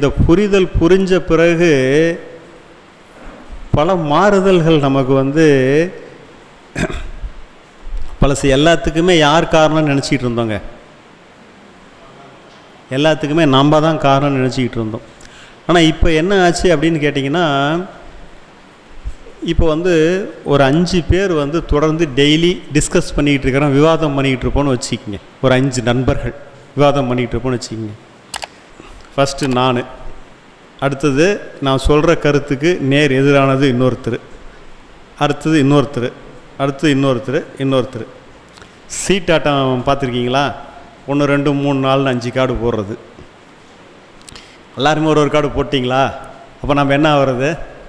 இந்த புரிதல் புரிஞ்ச பிறகு பல மாறுதல்கள் நமக்கு வந்து பழசு எல்லாத்துக்குமே யார் காரணம்னு நினச்சிக்கிட்டு இருந்தோங்க. எல்லாத்துக்குமே நம்ம தான் காரணம்னு நினச்சிக்கிட்டு இருந்தோம். ஆனால் இப்போ என்ன ஆச்சு அப்படின்னு கேட்டிங்கன்னா, இப்போ வந்து ஒரு 5 பேர் வந்து தொடர்ந்து டெய்லி டிஸ்கஸ் பண்ணிக்கிட்டு இருக்கிறோம், விவாதம் பண்ணிக்கிட்டு இருப்போம்னு வச்சுக்கிங்க. ஒரு 5 நண்பர்கள் விவாதம் பண்ணிக்கிட்டு இருப்போம்னு வச்சுக்கிங்க. ஃபஸ்ட்டு நான், அடுத்தது நான் சொல்கிற கருத்துக்கு நேர் எதிரானது இன்னொருத்தர், அடுத்தது இன்னொருத்தர், அடுத்து இன்னொருத்தர். சீட்டாட்டம் பார்த்துருக்கீங்களா? 1 2 3 4 5 கார்டு போடுறது. எல்லாருமே ஒரு கார்டு போட்டிங்களா? அப்போ நம்ம என்ன ஆகிறது?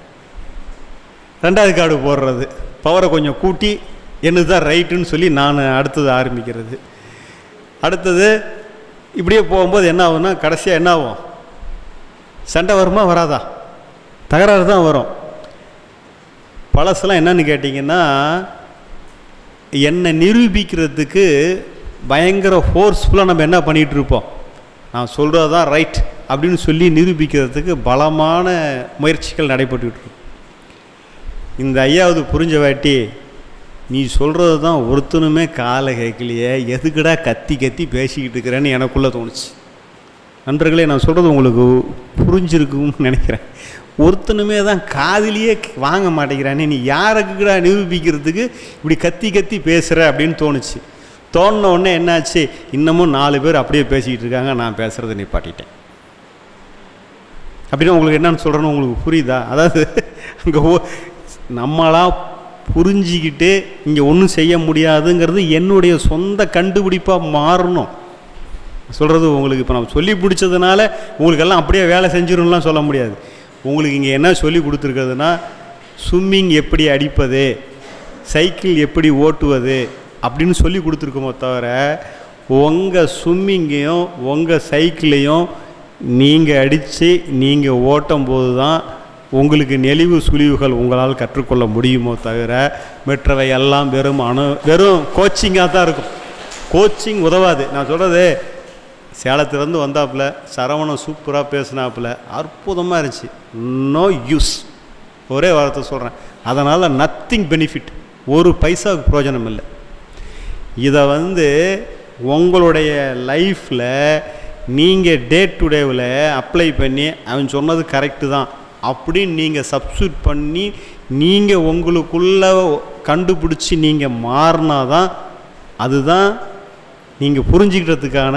2வது கார்டு போடுறது. பவரை கொஞ்சம் கூட்டி என்னது தான் ரைட்டுன்னு சொல்லி நான் அடுத்தது ஆரம்பிக்கிறது. அடுத்தது இப்படியே போகும்போது என்ன ஆகும்னா, கடைசியாக என்ன ஆகும்? சண்டை வருமா வராதா? தகராறு தான் வரும். பழசெல்லாம் என்னன்னு கேட்டிங்கன்னா, என்னை நிரூபிக்கிறதுக்கு பயங்கர ஃபோர்ஸ்ஃபுல்லாக நம்ம என்ன பண்ணிகிட்டு இருப்போம், நான் சொல்கிறது தான் ரைட் அப்படின்னு சொல்லி நிரூபிக்கிறதுக்கு பலமான முயற்சிகள் நடைபெற்றுக்கிட்டு இருக்கும். இந்த 5வது புரிஞ்ச வாட்டி, நீ சொல்கிறது தான் ஒருத்தனுமே காலை கேட்கலையே, எதுக்குடா கத்தி கத்தி பேசிக்கிட்டு இருக்கிறேன்னு எனக்குள்ளே தோணுச்சு. நண்பர்களே, நான் சொல்கிறது உங்களுக்கு புரிஞ்சிருக்குன்னு நினைக்கிறேன். ஒருத்தனுமே தான் காதிலேயே வாங்க மாட்டேங்கிறானே, நீ யாருக்குடா நிரூபிக்கிறதுக்கு இப்படி கத்தி கத்தி பேசுகிற அப்படின்னு தோணுச்சு. தோணுன உடனே என்னாச்சு, இன்னமும் 4 பேர் அப்படியே பேசிக்கிட்டு இருக்காங்க, நான் பேசுகிறத நிப்பாட்டிட்டேன். அப்படின்னா உங்களுக்கு என்னன்னு சொல்கிறேன்னு உங்களுக்கு புரியுதா? அதாவது அங்கே நம்மளாக புரிஞ்சிக்கிட்டு இங்கே ஒன்றும் செய்ய முடியாதுங்கிறது என்னுடைய சொந்த கண்டுபிடிப்பாக மாறணும். சொல்கிறது உங்களுக்கு இப்போ நம்ம சொல்லி பிடிச்சதுனால உங்களுக்கெல்லாம் அப்படியே வேலை செஞ்சிடும்லாம் சொல்ல முடியாது. உங்களுக்கு இங்கே என்ன சொல்லி கொடுத்துருக்கிறதுனா, ஸ்விம்மிங் எப்படி அடிப்பது, சைக்கிள் எப்படி ஓட்டுவது அப்படின்னு சொல்லி கொடுத்துருக்கோமோ தவிர, உங்கள் ஸ்விம்மிங்கையும் உங்கள் சைக்கிளையும் நீங்கள் அடித்து நீங்கள் ஓட்டும் போது தான் உங்களுக்கு நெளிவு சுழிவுகள் உங்களால் கற்றுக்கொள்ள முடியுமோ தவிர, மற்றவை எல்லாம் வெறும் கோச்சிங்காக தான் இருக்கும். கோச்சிங் உதவாது. நான் சொல்கிறது, சேலத்துலேருந்து வந்தாப்புல சரவணன் சூப்பராக பேசினாப்புல, அற்புதமாக இருந்துச்சு. நோ யூஸ், ஒரே வார்த்தை சொல்கிறேன். அதனால் நத்திங் பெனிஃபிட், ஒரு பைசாவுக்கு பிரயோஜனம் இல்லை. இதை வந்து உங்களுடைய லைஃப்பில் நீங்கள் டே டு டேவில் அப்ளை பண்ணி, அவன் சொன்னது கரெக்டு தான் அப்படின்னு நீங்கள் சப்ஸ்டியூட் பண்ணி நீங்கள் உங்களுக்குள்ளே கண்டுபிடிச்சி நீங்கள் மாறினா தான் அதுதான் நீங்கள் புரிஞ்சுக்கிறதுக்கான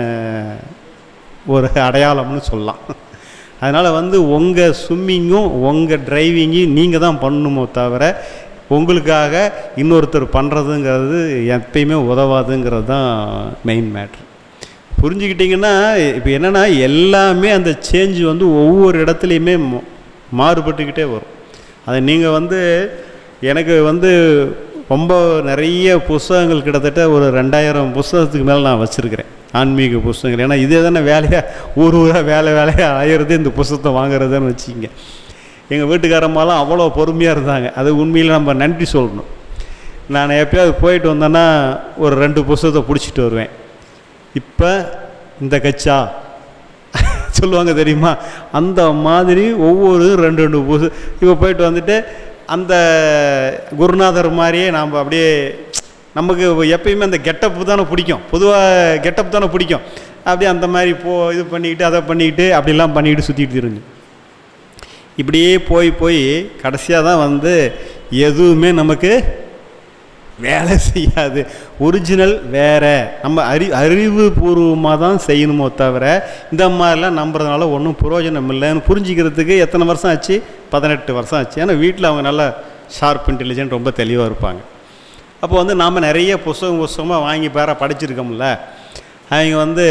ஒரு அடையாளம்னு சொல்லலாம். அதனால் வந்து உங்கள் ஸ்விம்மிங்கும் உங்கள் டிரைவிங்கும் நீங்கள் தான் பண்ணணுமோ தவிர, உங்களுக்காக இன்னொருத்தர் பண்ணுறதுங்கிறது எப்பயுமே உதவாதுங்கிறது தான் மெயின் மேட்ரு. புரிஞ்சுக்கிட்டிங்கன்னா, இப்போ என்னென்னா எல்லாமே அந்த சேஞ்சு வந்து ஒவ்வொரு இடத்துலையுமே மாறுபட்டுக்கிட்டே வரும். அதை நீங்கள் வந்து எனக்கு வந்து ரொம்ப நிறைய புஸ்தகங்கள், கிட்டத்தட்ட ஒரு 2000 புஸ்தகத்துக்கு மேலே நான் வச்சுருக்கிறேன், ஆன்மீக புஸ்தகங்கள். ஏன்னா இதே தானே வேலையாக ஊராக வேலையாக ஆயிடுறது இந்த புஸ்தகத்தை வாங்குறதுன்னு வச்சுக்கிங்க. எங்கள் வீட்டுக்காரம்மாலாம் அவ்வளோ பொறுமையாக இருந்தாங்க. அது உண்மையில் நம்ம நன்றி சொல்லணும். நான் எப்போயாவது போயிட்டு வந்தேன்னா ஒரு 2 புஸ்தகத்தை பிடிச்சிட்டு வருவேன். இப்போ இந்த கச்சா சொல்லுவாங்க தெரியுமா, அந்த மாதிரி ஒவ்வொரு 2 புஸ்தகம். இப்போ போயிட்டு வந்துட்டு அந்த குருநாதர் மாதிரியே நாம் அப்படியே, நமக்கு எப்பயுமே அந்த கெட்டப்பு தானே பிடிக்கும், பொதுவாக கெட்டப்பு தானே பிடிக்கும். அப்படியே அந்த மாதிரி இது பண்ணிக்கிட்டு அதை பண்ணிக்கிட்டு அப்படிலாம் பண்ணிக்கிட்டு சுற்றிட்டு திரிஞ்சு இப்படியே போய் கடைசியாக தான் வந்து எதுவுமே நமக்கு வேலை செய்யாது. ஒரிஜினல் வேறு, நம்ம அறிவுபூர்வமாக தான் செய்யணுமோ தவிர இந்த மாதிரிலாம் நம்புறதுனால ஒன்றும் பிரயோஜனம் இல்லைன்னு புரிஞ்சிக்கிறதுக்கு எத்தனை வருஷம் ஆச்சு? 18 வருஷம் ஆச்சு. ஏன்னா வீட்டில் அவங்க நல்லா ஷார்ப் இன்டெலிஜென்ட், ரொம்ப தெளிவாக இருப்பாங்க. அப்போ வந்து நாம் நிறைய புஸ்தகமாக வாங்கி படிச்சிருக்கோம்ல. அவங்க வந்து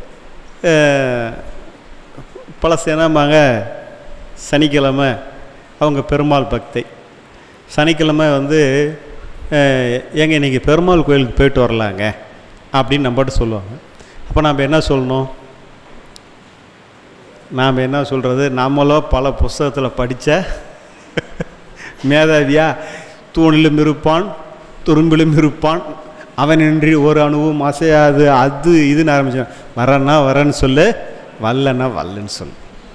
பழசு என்னம்பாங்க, சனிக்கிழமை அவங்க பெருமாள் பக்தை, சனிக்கிழமை வந்து ஏங்க இன்றைக்கி பெருமாள் கோயிலுக்கு போயிட்டு வரலாங்க அப்படின்னு நம்மகிட்ட சொல்லுவாங்க. அப்போ நாம் என்ன சொல்லணும்? நாம் என்ன சொல்கிறது? நம்மளும் பல புஸ்தகத்தில் படித்த மேதாவியா, தூணிலும் இருப்பான் துரும்பிலும் இருப்பான் அவனின்றி ஒரு அணுவும் அசையாது, அது இதுன்னு ஆரம்பித்தான். வரன்னா வரன்னு சொல்லு, வல்லன்னா வல்லன்னு சொல்லு.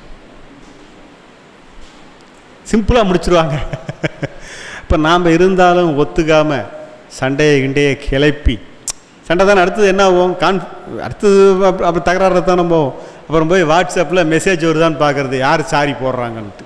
சிம்பிளாக முடிச்சிருவாங்க. இப்போ நாம் இருந்தாலும் ஒத்துக்காமல் சண்டையை கிண்டையை கிளப்பி சண்டை தானே. அடுத்தது என்ன ஆகும்? அடுத்தது அப்புறம் தகராறு தான் நம்ம அப்புறம் போய் வாட்ஸ்அப்பில் மெசேஜ் வருதான்னு பார்க்குறது, யார் சாரி போடுறாங்கன்ட்டு.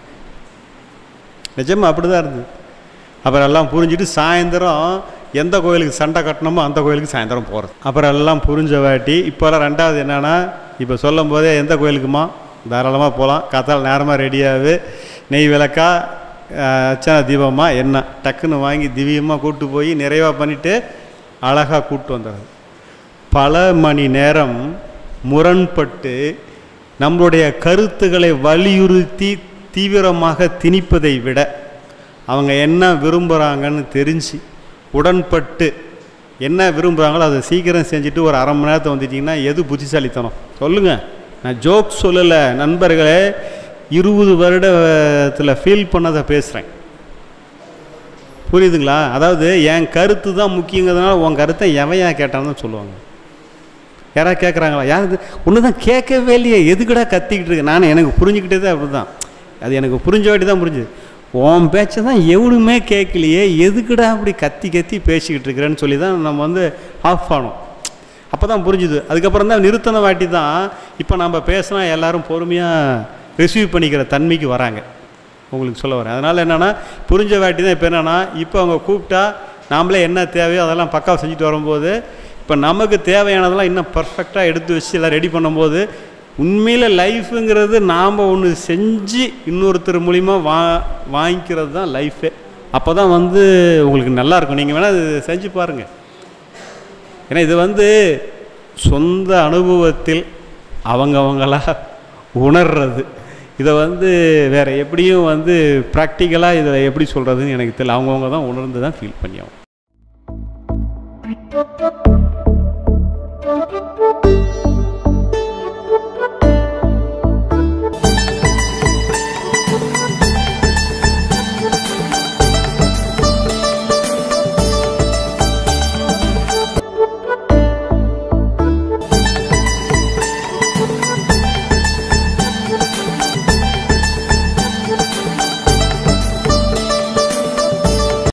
நிஜமாக அப்படி தான் இருந்தது. அப்புறம் எல்லாம் புரிஞ்சுட்டு சாயந்தரம் எந்த கோயிலுக்கு சண்டை கட்டணுமோ அந்த கோயிலுக்கு சாயந்தரம் போகிறது. அப்புறம் எல்லாம் புரிஞ்ச வாட்டி இப்போல்லாம் ரெண்டாவது என்னென்னா, இப்போ சொல்லும் போதே எந்த கோயிலுக்குமா தாராளமாக போகலாம், காத்தால் நேரமாக ரெடியாகவே நெய் விளக்கா அர்ச்சனை தீபமாக என்ன டக்குன்னு வாங்கி திவ்யமாக கூப்பிட்டு போய் நிறைவாக பண்ணிவிட்டு அழகாக கூப்பிட்டு வந்துடுறது. பல மணி நேரம் முரண்பட்டு நம்மளுடைய கருத்துக்களை வலியுறுத்தி தீவிரமாக திணிப்பதை விட அவங்க என்ன விரும்புகிறாங்கன்னு தெரிஞ்சு உடன்பட்டு என்ன விரும்புகிறாங்களோ அதை சீக்கிரம் செஞ்சுட்டு ஒரு அரை மணி நேரத்தை வந்துட்டிங்கன்னா எது புத்திசாலித்தனம் சொல்லுங்கள். நான் ஜோக் சொல்லலை நண்பர்களே, 20 வருடத்தில் ஃபீல் பண்ணதை பேசுகிறேன். புரியுதுங்களா? அதாவது என் கருத்து தான் முக்கியங்கிறதுனால உன் கருத்தை எவையா கேட்டான்னு சொல்லுவாங்க. யாராவது கேட்குறாங்களா? யாரு ஒன்று தான் கேட்கவே இல்லையே, எதுக்கடா கத்திக்கிட்டு இருக்கு? நான் எனக்கு புரிஞ்சுக்கிட்டே தான் அப்படி தான், அது எனக்கு புரிஞ்ச வாட்டி தான் புரிஞ்சுது. உன் பேச்சை தான் எவனுமே கேட்கலையே, எதுக்கடா அப்படி கத்தி கத்தி பேசிக்கிட்டு இருக்கிறேன்னு சொல்லி தான் நம்ம வந்து ஆஃப் ஆனோம். அப்போ தான் புரிஞ்சுது. அதுக்கப்புறம் தான் நிறுத்தின வாட்டி தான் இப்போ நம்ம பேசினா எல்லோரும் பொறுமையாக ரிசீவ் பண்ணிக்கிற தன்மைக்கு வராங்க. உங்களுக்கு சொல்ல வரேன். அதனால் என்னென்னா புரிஞ்ச வாட்டி தான் இப்போ என்னென்னா, இப்போ அவங்க கூப்பிட்டா நாமளே என்ன தேவையோ அதெல்லாம் பக்காவை செஞ்சுட்டு வரும்போது இப்போ நமக்கு தேவையானதெல்லாம் இன்னும் பர்ஃபெக்டாக எடுத்து வச்சு எல்லாம் ரெடி பண்ணும்போது உண்மையில் லைஃபுங்கிறது நாம் ஒன்று செஞ்சு இன்னொருத்தர் மூலிமா வாங்கிக்கிறது தான் லைஃபே. அப்போ தான் வந்து உங்களுக்கு நல்லாயிருக்கும். நீங்கள் வேணால் இது செஞ்சு பாருங்கள். ஏன்னா இது வந்து சொந்த அனுபவத்தில் அவங்கவங்களா உணர்றது. இதை வந்து வேறு எப்படியும் வந்து ப்ராக்டிக்கலாக இதை எப்படி சொல்கிறதுன்னு எனக்கு தெரியல. அவங்கவுங்க தான் உணர்ந்து தான் ஃபீல் பண்ணி ஆகும்.